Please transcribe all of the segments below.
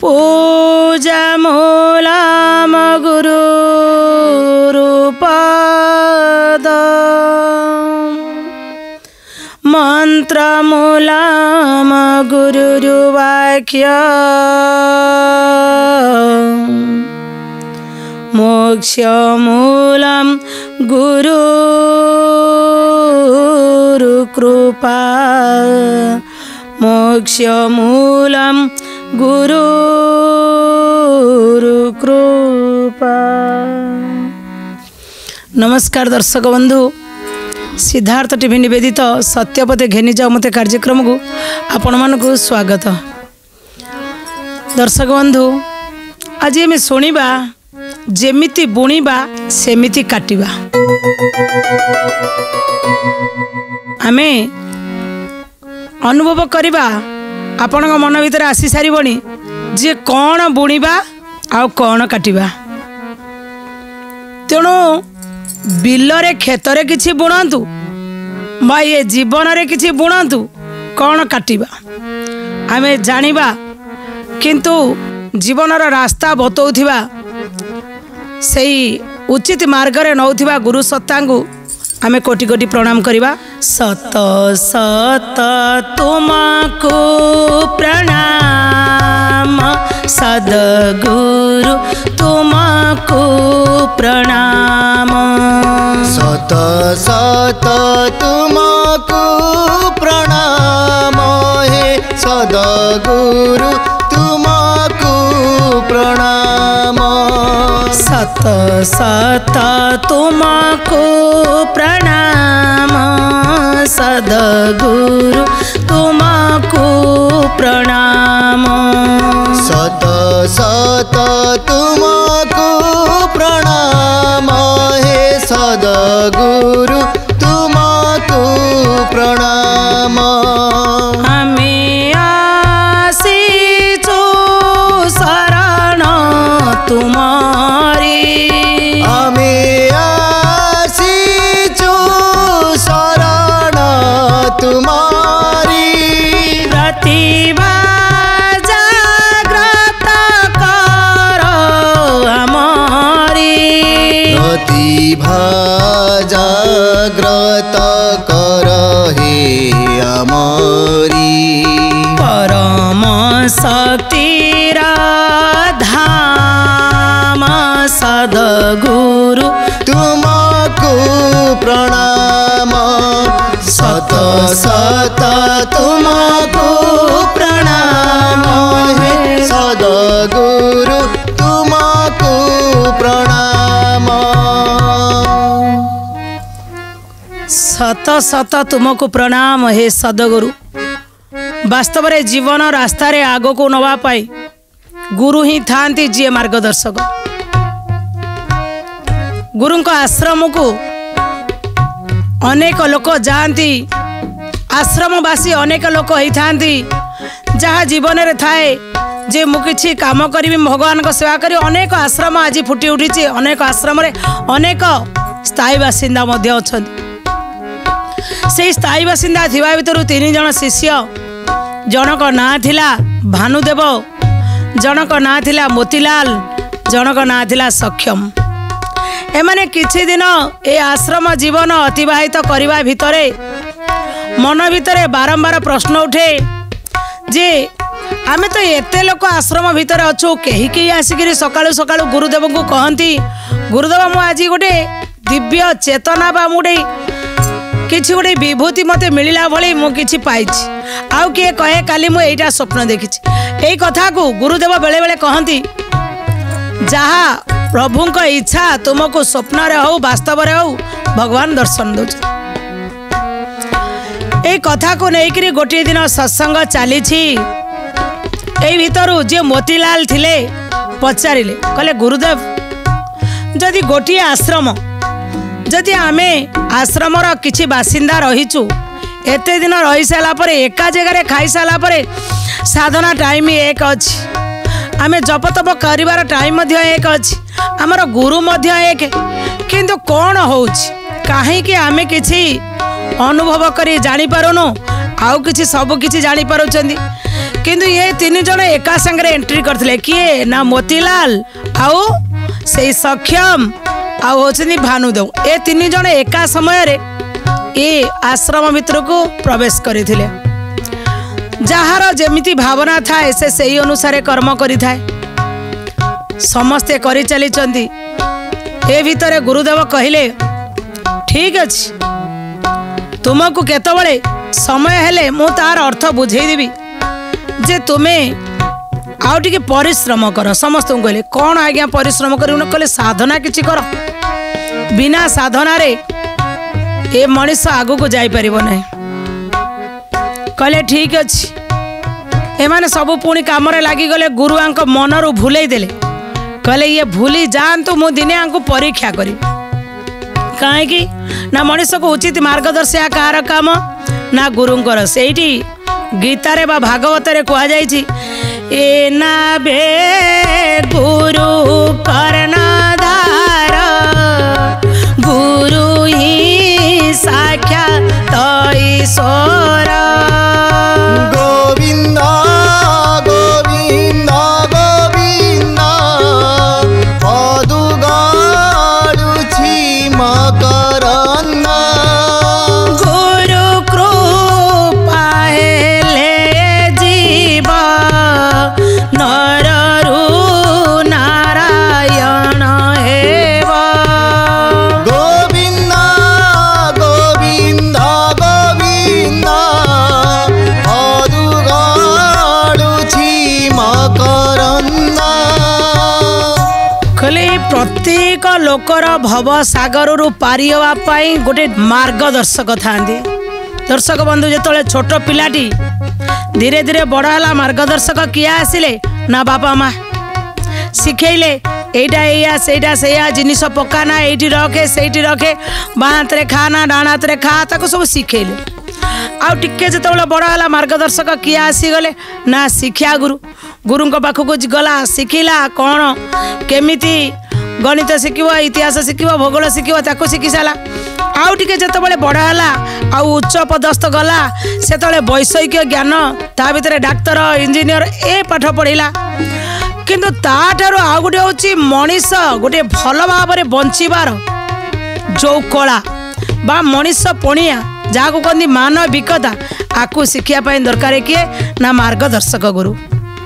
पूजा मूलम गुरुरुपद मंत्र मूलम गुरुरुवाक्य मोक्ष मूलम गुरुकृपा मोक्ष मूलम गुरुकृपा। नमस्कार दर्शक बंधु, सिद्धार्थ टीवी निवेदित सत्यपथे घेनी जाओ मते कार्यक्रम को आपण मानकु स्वागत। दर्शक बंधु, आज आम शुणा जेमिति बुणीबा सेमिति काटिबा। आमे अनुभव करिबा आपण मन भीतर आसी सारिबनी जे कौन बुणीबा आ कौन काटिबा। तेणु बिलरे खेतरे किछि बुणंतु बा ये जीवन रे किछि बुणंतु कौन काटिबा आमे जानिबा, किंतु जीवनर रास्ता बतौथिबा सही उचित मार्ग रे नौथिबा गुरु सत्तांगु आमे कोटि कोटि प्रणाम करिबा। सत सत तुमको प्रणाम सद्गुरु तुमको प्रणाम। सत सत तुमको प्रणाम हे सद्गुरु तुमको प्रणाम। सत सत तुमको प्रणाम सद्गुरु तुमको प्रणाम। सत सत तुमको प्रणाम हे सद्गुरु तुमको प्रणाम। हमें आसीचो शरण तुम्हारी हमें आसीचो शरण तुम्हारी। प्रतिभा जागृत करो हमारी प्रतिभा जागृत कर हे हमारी। परम शक्तिरा धाम सद्गुरु तुमको प्रणाम। सत सत तुमको प्रणाम हे सद्गुरु तुमको प्रणाम। शत शत तुमको प्रणाम हे सद्गुरु। वास्तव रे जीवन रास्ता रे आगो को नवा पाई गुरु ही थांती जी मार्गदर्शक। गुरु को आश्रम को अनेक लोक जाती, आश्रमवासी अनेक लोक होता जहाँ जीवन रे थाए जे मु किछि काम करी भगवान को सेवा करी। अनेक आश्रम आज फुटी उठी, अनेक आश्रम रे अनेक स्थायी बासिंदा मध्य अछंती। से स्थायी बासिंदा थिबा भितरु 3 जण शिष्य, जनक ना थिला भानुदेव, जनक ना थिला मोतीलाल, जनक ना थिला सक्षम। एमाने किछि दिन ए आश्रम जीवन अतिबाहित करने भितरे मन भितरे बारंबार प्रश्न उठे जे आमे तो एते लोक आश्रम भितर अच्छु, कहीं कहीं आसिक सकाळु सकाळु गुरुदेव को कहती गुरुदेव मु आज गोटे दिव्य चेतना बा मुडे किछि गोटे विभूति मते मिलिला भली मु किछि पाइछि। आउ किए कहे काली मु एटा स्वप्न देखिछि। एई कथा को गुरुदेव बेले बेले कहती जहा प्रभु को इच्छा तुमको स्वप्न रे हो वास्तव रे हो भगवान दर्शन दो। ए कथा को लेकर गोटे दिन सत्संग चली भीतर जे मोतीलाल थिले पचारे कहले गुरुदेव जदि गोटे आश्रम जदि आमे आश्रमर किछि बासिंदा रहीचु एते दिन रही सारा पर एका जगह खाई सारा पर साधना टाइम एक अच्छी आमे जप तप कर टाइम एक अच्छी आमर गुरु एक किंतु कौन होउछि काहे कि आमे किछि अनुभव करी जानी पारुनु आउ किछि सब किछि जानि पारुछंदी किंतु ये तीन जण एका संगे एंट्री करथिले किए ना मोतीलाल आउ से सक्षम आउ होचनी भानुदेव ए तीन जण एका समय रे ए आश्रम भितर को प्रवेश करथिले जहार जेमिति भावना थाए से सही अनुसार कर्म करि थाए समस्ते करि चली चंदी ए भितरे गुरुदेव कहिले ठीक अछि तुमको केतबळे समय हेले मु तार अर्थ बुझेई देबी जे तुमे आउ टिके परिश्रम कर समस्त कहले कौन आज्ञा परिश्रम कर कहले साधना किछि कर बिना साधना रे ए मनुष्य आगु को जाई परिबो नै कहले ठीक अछि एमाने सब पुणी काम रे लागी गले गुरुआंक मनरु भूलेई देले कहले ये भूली जानतु मु दिने आंको परीक्षा करी काहे कि ना मनुष्य को उचित मार्गदर्शन कार काम ना गुरुंकर सेठी गीता रे बा भागवत रे कहा जायछि ए ना बे गुरु कर्णधार गुरु ही साक्षात ईश्वर गोविंद गोविंद गोविंद पदु गाडुछि मकरंद गुरु कृपा हेले जीव नररु नारायण हेव गोविंद गोविंद गोविंद पदु गाडुछि मकरंद खले प्रत्येक लोकर भव सागर रु पारी हवा पाई गोटे मार्गदर्शक थांदी दर्शक बंधु जेतले छोट पिलाटी धीरे धीरे बड़ हला मार्गदर्शक किया आसिले ना बापा माँ शिखेले एटा एया सेटा सेया जिनिस पकाना एठी रखे सेठी रखे बाँ हाथ रे खाना डाण हाथ रे खा ताको सब शिखेले आउ टिके जेतले बड़ हला मार्गदर्शक किया आसी गले ना शिक्षा गुरु गुरुंक पाखक गला शिखिला कौन केमिति गणित शिखिब इतिहास शिखिब भूगोल शिखिब ताको शिखि सारा आउ टिके जेतबेले बड़ हला आउ उच्च पदस्थ गला सेतबेले वैषयिक ज्ञान ता भितरे डाक्टर इंजीनियर ए पाठ पढ़िला किंतु ता ठारो आउ गोटे होची मनीष गोटे भल भाव रे बंचिबार जो कला बा मनीष पणिया जहाँ को कहती मानविकता आकु शिखिया पाई दरकार किए ना मार्गदर्शक गुरु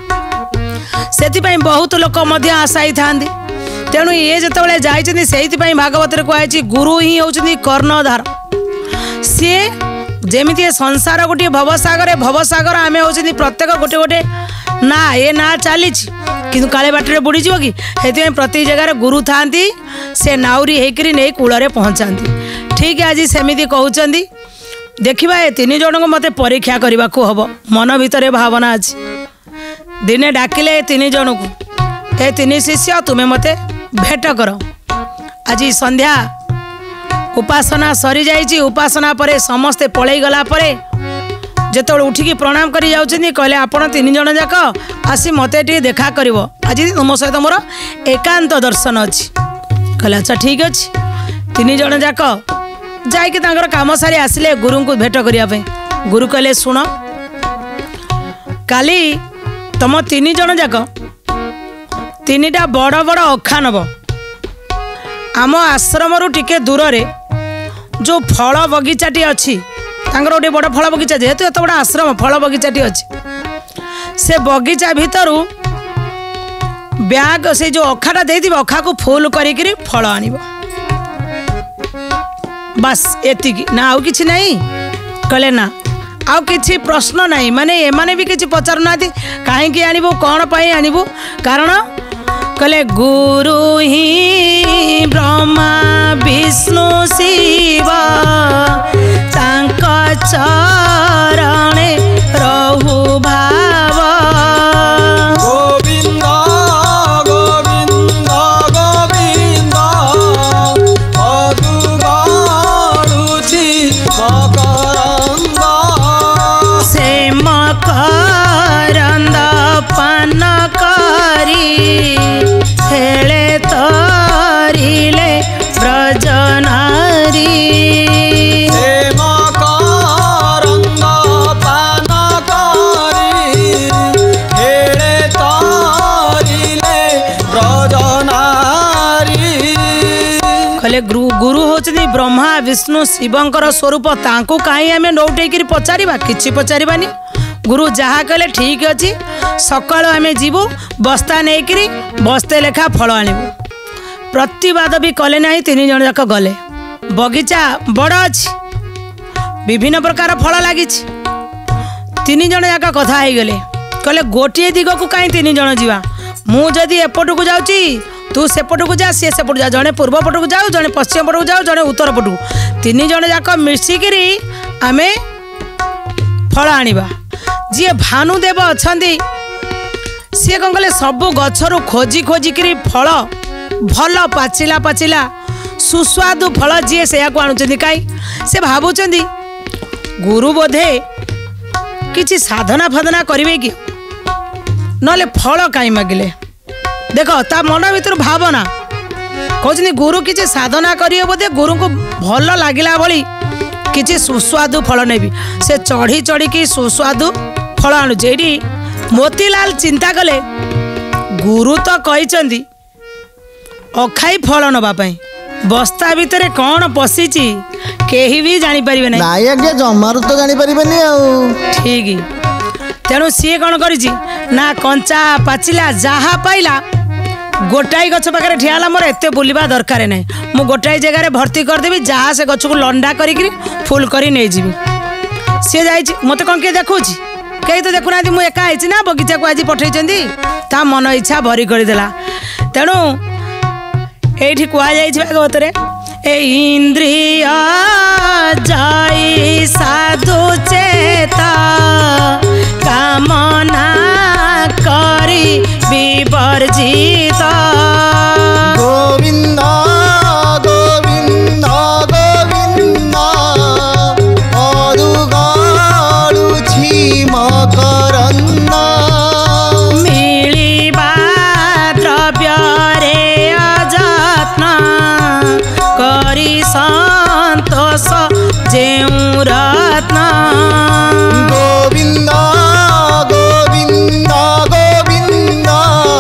से बहुत लोक आशायी था तेणु ये जिते जाइए से भागवत कहुई गुरु ही होती कर्णधार सी जमी संसार गोटे भवसागर आम हो प्रत्येक गोटे गोटे ना ये ना चली कि काले बाटर बुड़ीज कि से प्रति जगार गुरु था से नाउरी होकर नहीं कूल पहुँचाती ठीक आज सेमती कहते देखा ये तीन जन को मत परीक्षा करने को हम मन भितर भावना अच्छी दिने डाकिले तीन जन को ए तीन शिष्य तुम्हें मते भेट कर आज संध्या उपासना सरी जाइए उपासना परे समस्ते पलई गला परे जेत उठिकी प्रणाम करी जाउछन्ती कहले आपण तीन जन जाक आसी मते टी देखा करिवो आज तुम सहित मोर एकांत दर्शन अच्छी कहले अच्छा ठीक अच्छे तीन जन जाक जाइए तांकर काम सारी आसिले गुरु को भेट करने गुरु कहले शुण काली तुम तीन जन जाक तीनटा बड़ बड़ अखा नब आम आश्रम टिके दूर रे जो फल बगीचाटी अच्छी तांकर गोटे बड़ फल बगीचा जेहेतु एत बड़ा आश्रम फल बगीचाटी अच्छी से बगीचा भितर ब्याग से जो अखाटा देथिबे अखा को फुल करी फल आनिब बस एतिकी ना आउ किछि नहीं कहले ना आउ किछि प्रश्न नहीं माने एमाने भी किछि पचारु नाथि काहे कि आनिबो कोन पई आनिबो कारण कहले गुरु ही ब्रह्मा विष्णु शिव तांक चरणे रहु भाव गोविंद गोविंद गोविंद पदु गाडुछि मकरंद से मकरंद पान करी हेले तरिले ब्रजनारी मकरंद होचनी ब्रह्मा विष्णु शिवंकर स्वरूप तांको काई आमे नौटेकरी पचारिबा किछि पचारिबानी। गुरु जहा कहले ठीक अछि सकाळ आमे जीवु बस्ता नेकरी बस्ते लेखा फल आनिबु। प्रतिवाद भी कले नाही। तीन जण जाक गले बगीचा बड़ अछि विभिन्न प्रकार फल लागिछि। तीन जण जाक कथा हो गले कहले गोटे दिग को कहीं तीन जण जीवा मु जदि एपट को जाउची तू सेपट को जा सी सेपट जा जड़े पूर्व पट को जाऊ जड़े पश्चिम पट को जाऊ जड़े उत्तर पट को तीन जण जाक मिशिकी आमे फल आनिबा। जी भानुदेव अछंती सी कौन कले सब गछरु खोजी खोजिकी फल भल पाचिला पाचिला सुस्वादु फल जी से आणुचंदी कई से भावुचंदी गुरु बोधे किछि साधना फाधना करिवे कि नले फल कहीं मागिले। देख ता मन भीतर भावना कहते गुरु किछि साधना करिए बोधे गुरु को भल लागिला भली किछि सुस्वादु फल नेबी से चढ़ी चढ़ी की सुस्वादु फल आणुचे। एडी मोतीलाल चिंता कले गुरु तो कहिचंदी अखाई फल नबा पई बस्ता भितर कौन पशिची केही भी जानी परिबे नै। नाय आगे जमारु तो जानी परिबे नै आ ठीक तेणु सी कौन करिछि ना कंचा पाचिला जहा पाइला गोटाई गछ पाखे ठियाला मोर एते बुलिबा दरकार नै मु गोटाई जगह भर्ती करदेवी जहाँ से गछ को लंडा करी फुल करी नहीं जीवी। सी जाइछि मते कौन के देखुछि कहीं तो देखुना मु एका आइछि ना बगीचा को आज पठेइछंदी ता मन इच्छा भरी करदेला। तेणु एठी कुआ जाइछि भागवत रे ए इंद्रिय जाई साधु चेता कामना करी विवर्जित गोविंद गोविंद गोविंद अरुगाळुछि मकरंद मिलिबा द्रव्य रे अजत्न करी संतोष जेउ रत्न गोविंद गोविंद गोविंद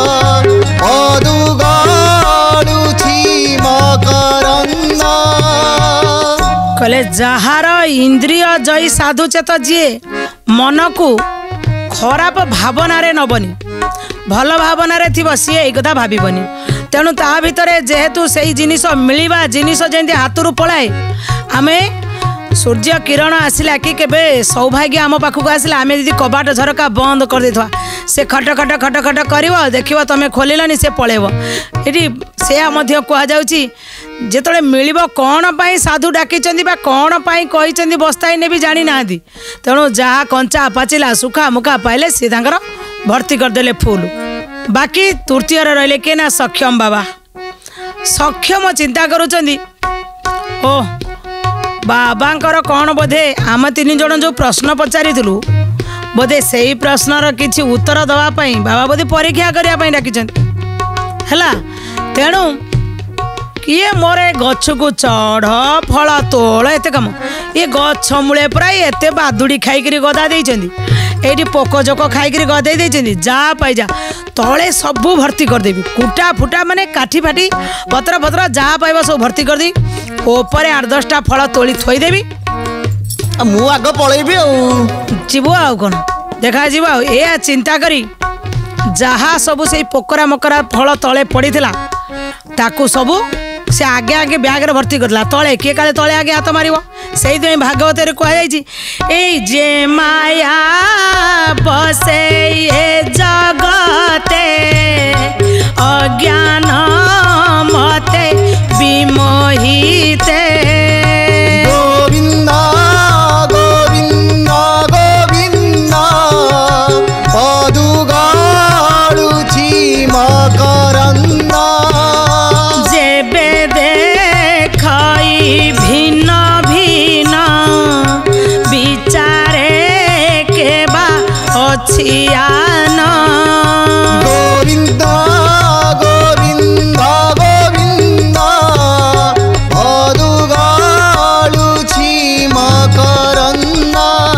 अरुगाळुछि मकरंद कहले जहार इंद्रिय जय साधु चेत जी मन को खराब भावना रे नबनी भल भावना रे थिबो सी एई कथा भाबिबनी। तेणु ता भितर जेहेतु सही जिनिस मिलिबा जिनिस जेंति हाथरू पलाए आमे सूर्य किरण आसिला कि केबे सौभाग्य आम पाखक आसिला आमे यदि कबाट झरका बंद कर देथवा से खट खट खट खट करिवो देखिवो तमे खोलिलानी से पळेबो। एठी सेया मध्य कुआ जाउची जेतले मिलिबो कोन पाई साधु डाकिचंदी बा कोन पाई कहिचंदी बस्ताई ने भी जानी नादी। तेणु जहा कंचा पाचिला सुखा मुखा पाइले से तांकर भर्ती कर देले फूल। बाकी तृतीय रहिले के ना सक्षम बाबा सक्षम चिंता करूचंदी ओ बाबांकर कौन बोधे आम तीन जन जो प्रश्न पचारि बोधे से ही प्रश्नर किसी उत्तर दवापाई बाबा बोधे परीक्षा करने डाकिचंती हैला। तेणु किए मोर गछ को चढ़ फल तोल एत कम ये गछ मूले प्राय एत बादुड़ी खाई गदा देइचंदी एठी पोकजोक खाई गदे देइचंदी जा पाई जा तले सबू भर्ती करदेवी कुटा फुटा माने काठी फाटी पत्र पत्र जहाँ पाइबा सब भर्ती करदी ओपरे 8-10टा फल तोली थोईदेवी मु आग पलैबी जीवु आउ कौन देखा जीव ए चिंता करी जहाँ सबू से पोकरा मकरा फल तले पड़ी ताकू सबू से आगे आगे ब्याग रे भर्ती करला तले किए काले तले आगे हाथ मारिबो से भागवत रे कह जाइछि ए जे माया बसे ए जगते अज्ञान मते विमोहिते गोविंद गोविंद गोविंद अरुगाळुछि मकरंद जेबे देखई भिन्न भिन्न विचारे केबा अछियान गोविंद गोविंद गोविंद अरुगाळुछि मकरंद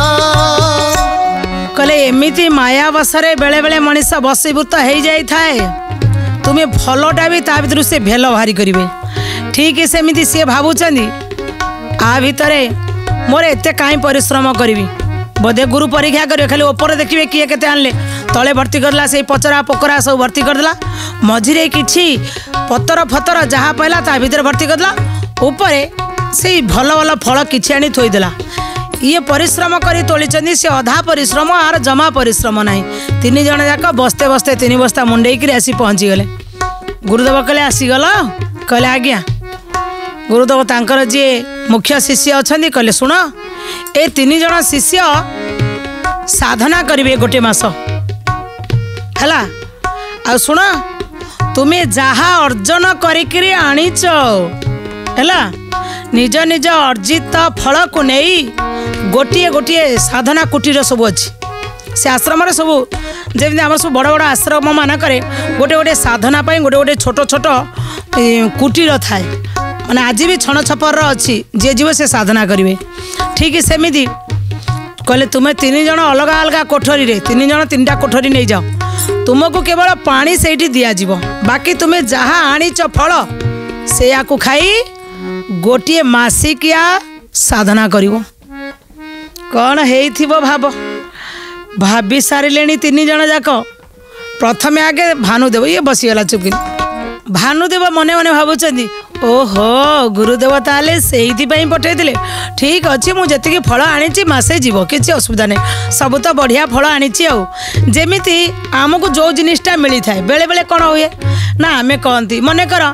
कहले एमिति माया बसरे बेले बेले मनीष बसीभूत हो जाए तुम्हें भलटा भी ता भर से भेल बाहरी करेंगे ठीक सेमिति सी भावुंट आ भितरे मोर एत कहीं परिश्रम करी बोधे गुरु परीक्षा कर खाली ऊपर देखिए किए के आनले तले भर्ती करला से पचरा पकरा सब भर्ती करदेला मझिरे किछि पतर फतर जहाँ पाइला ता भीतर भर्ती करदेला ऊपर से भल भल फल किछि आनी थोईदेला ये परिश्रम करी तोली से अधा परिश्रम आर जमा परिश्रम नहीं तीन जन जाक बस्ते बस्ते 3 बस्ता मुंडेक आसी पहुँची गले गुरुदेव कहले आसीगल कहले आज्ञा गुरुदेव तांकर जी मुख्य शिष्य अच्छा कहले शुण ए 3 जन शिष्य साधना करिवे गोटे मास हैला आ शुण तुम्हें जहा अर्जन करिकरी आनीच हैला निज निज अर्जित फल को नहीं गोटे गोटे साधना कुटीर सब अच्छी से आश्रम सब जमी आम सब बड़ बड़ आश्रम मानक गोटे गोटे साधना गोटे गोटे छोट छोट कुटीर थाए माने आज भी छण छपर अच्छी जे जीव से साधना करेंगे ठीक सेमिति कहले तुम्हें 3 जन अलग अलग कोठरी रे 3 जन 3टा कोठरी नहीं जाओ तुमको केवल पानी से दिज्व बाकी तुम्हें जहाँ आनीच फल से या खाई गोटे मासिकिया साधना करिवो कौन हेइथिबो भाव भाभी सारे 3 जन जाक प्रथम आगे भानुदेव ये बसीगला चुपकिन भानुदेव मने मने भावुंट ओहो गुरुदेव ताले से पठे ठीक अच्छे मुझे फल आनी मसे जीव किसी असुविधा नहीं सब तो बढ़िया फल आनी जमीती आमको जो जिनिसटा मिली थाए बेले बेले कौन हुए ना आमे कहती मन कर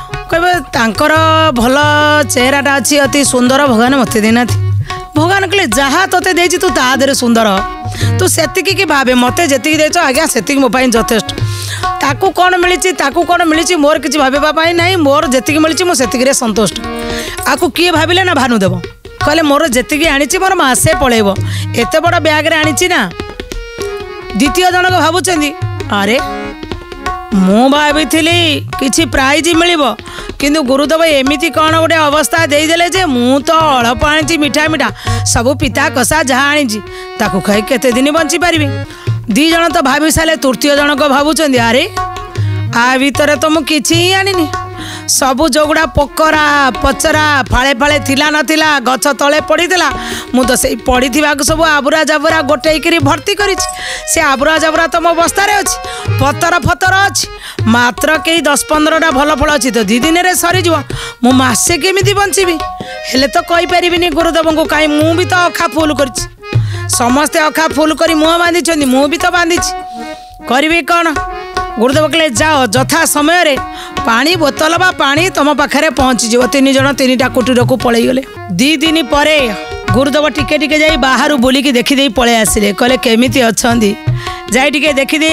कहर भल चेहराटा अच्छी अति सुंदर भगवान मत देना भगवान कहले जहाँ तोते देछि तू ता देरे सुंदर तू सेतिकी की भावे मते जेतिकी देछ आज्ञा सेतिकी मो पई यथेष्ट ताकू कौन मिली मोर किसी भाई ना मोर जी मिली मुझे से संतुष्ट आपको किए भाविले ना भानुदेव कहले मोर जी आनी मोर मासे पलैब एत बड़ ब्याग्रे आनी ना द्वितीय जनक भावुंट अरे मु भावी किसी प्राइज मिल किंतु गुरुदेव एमती कौन गोटे अवस्था देदेले जे मु तो अल्प आनी मिठा मिठा सब पिता कषा जहाँ आनी ताकू खाई केते दिन बंची पारि 2 जन तो भाभी सारे तृतीय जनक भावुंट अरे आ भीतर तो मु किछि ही आनी सबू जोगुड़ा पकरा पचरा फाले फाले थिला नथिला गछ तले पड़ीला मु तो से पड़ी सब आबुरा जाबुरा गोटेक भर्ती करी से आबुरा जाबुरा तो मो बस्तार अच्छी पतर फतर अच्छी मात्र कई 10-15टा भल फल अच्छी तो 2 दिन सरीज मु मासे केमी बंचीबी हेले तो कहीपरि गुरुदेव को कहीं मु भी तो अखा फुल कर समस्ते अखा फुल कर मुह बांधी मु भी तो बांधी करी कौन गुरुदेव कहले जाओ यथा समय रे पानी बोतल बा पानी तुम पाखे पहुँची जीव 3 जन 3टा कुटीर को पलि गले 2 दिन पर गुरुदेव टिके टिके जाई बाहर बुलिकी देखीदे पलि आसिले कहले केमिति अछंदी जाई टिके देखीदे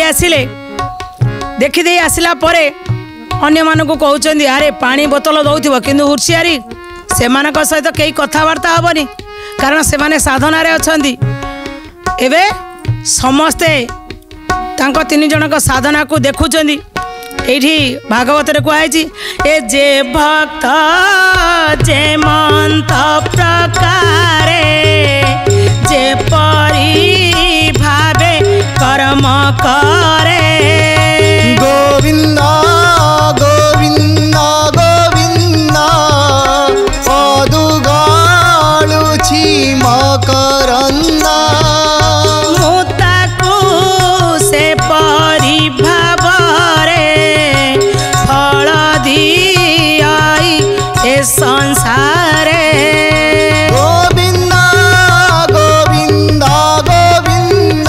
आसिला परे अन्य मानकु कहउचंदी अरे पानी बोतल दउथिबो किंतु हुर्सियारी सेमानक सहित कई कथावार्ता हबनी कारण से माने साधना रे अछंदी एबे समस्ते तांको 3 जनक साधना को देखुचंदी एठी भागवत रे कहैछि ए जे भक्त जे मंत प्रकारे जे परि भावे कर्म करे गोविंद गोविंद गोविंद पदुगालुछि मकरन्दा संसारे गोविंद गोविंद गोविंद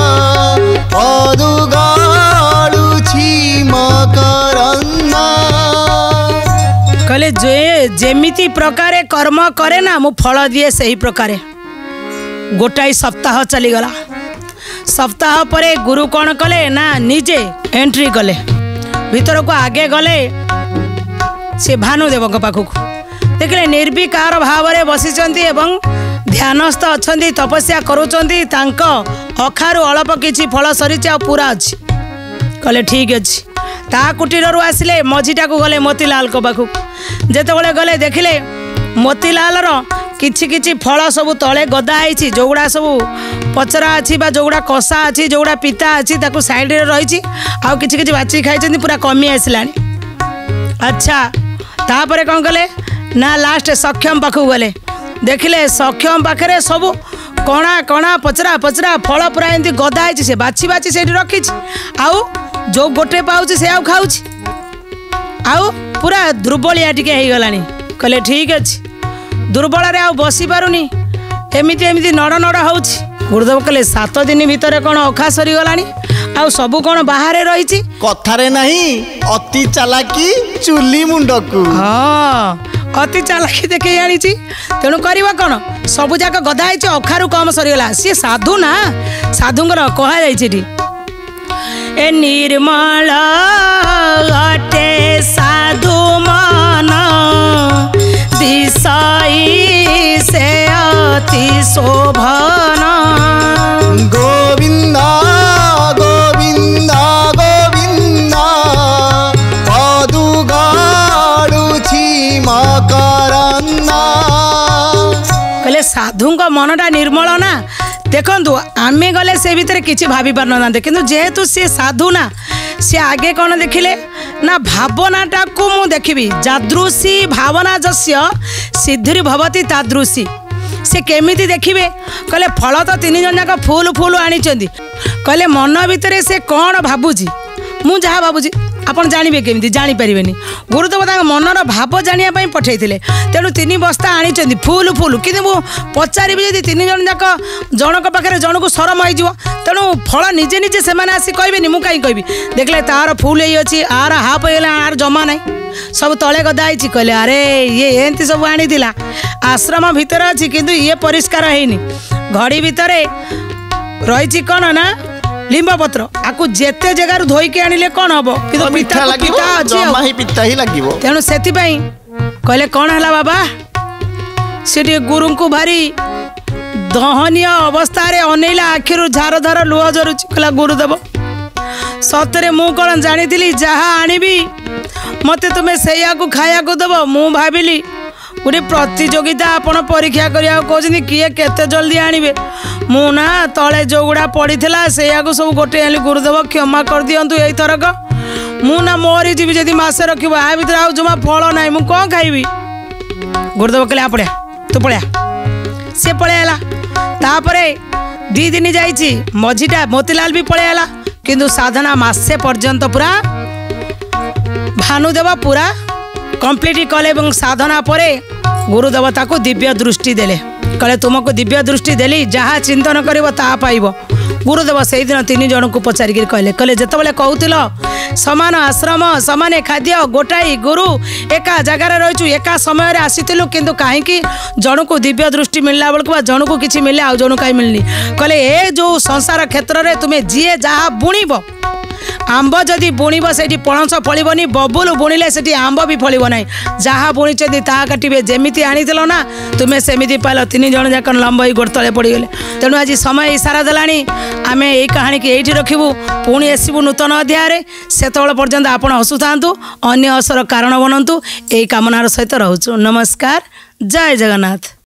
पदुगालुछि मकरन्दा कहले जेमिति प्रकारे कर्म करे ना मु फल दिए सही प्रकारे गोटाई सप्ताह चलीगला सप्ताह परे गुरु कौन कले ना निजे एंट्री कले भीतर को आगे गले से भानुदेव पाखक देखले निर्विकार भाव में बसीचंती एवं ध्यानस्थ अच्छी तपस्या करुचंती तांको अखारु अल्प किछि फल सरी पूरा अच्छी कहले ठीक अच्छी ता कुटीर आसिले मझीटा को गले मोतीलाल को पाखक जेतेबेले गले देखिले मोतीलाल किछि किछि फल सब तले गदा होइछि जोगुड़ा सब पचरा अच्छी जोगुड़ा कषा अच्छी जोगुड़ा पिता अच्छी ताकू साइड रे रही आउ किछि किछि बाची खाइछंती पूरा कमी आसिलानी अच्छा तापर कौन कले ना लास्ट सक्षम पाखक गले देखिले सक्षम पाखे सब कणा कणा पचरा पचरा फल पूरा एमती गदा से बाछी बाछी से रखी आउ जो गोटे पाऊँ से आउ खाऊ आउ पूरा दुर्बलिया टिके हो गलानी कहले ठीक अच्छे दुर्बल रे आउ बसी पारुनी एमती एमती नड़ नड़ हो गुरुदेव कहले 7 दिन भितर कौन अखा सरी गलानी आउ सबू कौन बाहर रही कथारे नहीं अति चालाकी चुली मुंडकू हाँ अति चालाकी देखे आनी तेणु करवा कौन सबू जाक गदा अखारू कम सरीगला सी साधु ना साधुंर कहुई ए निर्मल अटे साधु मन दिशाई से अति शोभन गोविंदा गोविंदा गोविंदा पदु गाड़ुछि मकरंदा कहले साधु मनटा निर्मल ना देखु आमे गले से भितर किसी भाभी पार ना किंतु जेहेतु सी साधु ना सी आगे कौन देखिले ना भावनाटा को मु देखी जादृशी भावना जस्य सिद्धि भवती तादृशी से केमिति देखिए कहले फल तो 3 जन जाक फुल फुल आनी कहले मन भितर से कौन भावुची मु जहाँ भावुची आपन जानवे केमिति जानी परिबेनी गुरुदेव मनर भाव जानिया पठे तेणु 3 बस्ता आनी फुल फुल कि पचारि जब 3 जन जाक जनक पाखे जन को सरम हो तेणु फल निजे निजे से आसी कहबेनी मु कहीं कहबी देखले तार फुल ही अच्छी आर हाफ हो आर जमा ना सब तले गदा कहले अरे ये एमती सब आनी आश्रम भितर अच्छी किंतु ये परिष्कार हैनी घड़ी भितर रही कौन ना लिंब पत्र आकु जेते जगार धोईके आनिले कौन हम कि पिता ही लागिवो तेणु से कहले कौन है बाबा से गुरु को भारी दहनीय अवस्था रे अनेला आखिर झार धार लुह झरुची कहला गुरुदेव सतरे मु कौन जानी जहाँ आनिबी मते तुम्हें से खाया को दब मु भाविली गोटे प्रतियोगिता आपण परीक्षा करिया कहते किए केते जल्दी आनिबे मु ना तले जो गुड़ा पड़ी से सब गोटे आनी गुरुदेव क्षमा कर दिंतु यही थरक मु ना मोरी जीवी जदि मासे रखब आ भर आ जमा फल ना मु कौन खाइबी गुरुदेव कहले पड़िया तू पड़िया सी पलैला तापर 2 दिन जाइए मझीटा मोतीलाल भी पलैला किंतु साधना मासे पर्यंत पूरा भानुदेव पूरा कंप्लीट कले साधना परे गुरुदेवता को दिव्य दृष्टि देले कहले तुमको दिव्य दृष्टि देली जहाँ चिंतन करिवो ता पाइबो गुरुदेव से दिन 3 जन को पचारिक कहले कहले जितेबाला कहूल समान आश्रम समान खाद्य गोटाई गुरु एका जगार रहीचु एका समय आसीलु किंतु कहीं जन को दिव्य दृष्टि मिलला बेलू जन को किसी मिले आउ जन कहीं मिलनी कहले ए जो संसार क्षेत्र में तुम्हें जी जहाँ बुणब आंब जदि बुणब से पणस फलबनी बबुल बुणिले से आंब भी फल ना जहाँ बुणी ता काटे जमी आनी ना तुम्हें सेमती पाल 3 जन जाक लंब ही गोड़ तले पड़गले तेणु आज समय इशारा देलानी आम यही कहानी की ये रखू पुणी आसबू नूतन अध्याय से पर्यंत आप हसुता अन्य हसर कारण बनतु यही कामनार सहित रोचु नमस्कार जय जगन्नाथ।